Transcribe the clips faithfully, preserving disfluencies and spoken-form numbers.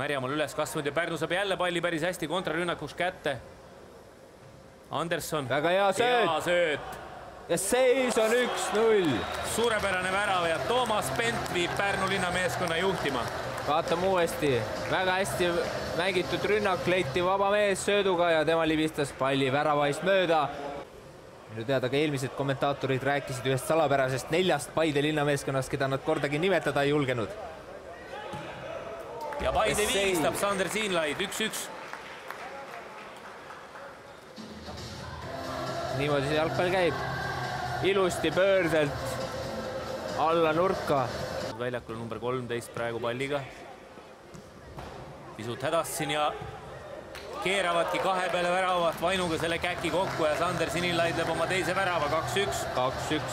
Härjamaal üles kasvanud ja Pärnu saab jälle palli päris hästi kontrarünnakuks kätte. Anderson. Väga hea sööt. Hea sööt. Ja seis on üks null. Suurepärane värav ja Toomas Pent viib Pärnu linna meeskonna juhtima. Vaatame uuesti. Väga hästi mängitud rünnak, leiti vaba mees sööduga ja tema libistas palli väravaist mööda. Minu teada ka eelmised kommentaatorid rääkisid ühest salapärasest neljast Paide linnameeskonnast, keda nad kordagi nimetada ei julgenud. Ja Paide viigistab Sander Siinlaid üks-üks. Niimoodi see jalgpall käib. Ilusti pöördelt alla nurka. Väljakul number kolmteist praegu palliga. Pisut hädast siin ja keeravadki kahe peale väravat Vainuga selle käki kokku ja Sander Siinlaid läheb oma teise värava kaks-üks. kaks-üks.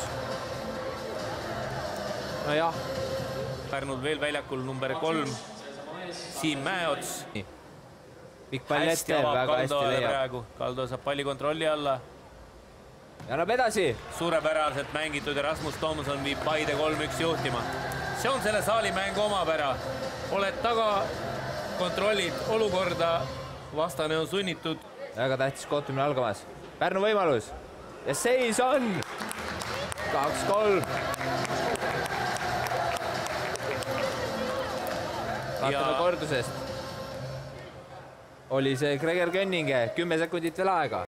No jah. Pärnul veel väljakul number kolm. Siim Mäeots. Pikk pall ette, väga hästi leiab. Kaldo saab palli kontrolli alla. Ja annab edasi. Suurepäraselt mängitud ja Rasmus Tomson viib Paide kolm-üks juhtima. See on selle saali mängu omapära. Oled taga, kontrollid olukorda, vastane on sunnitud. Väga tähtis kohtumine algamas. Pärnu võimalus. Ja seis on kaks-kolm. Vaatame kordusest. Oli see Gregor Könninge, kümme sekundit veel aega.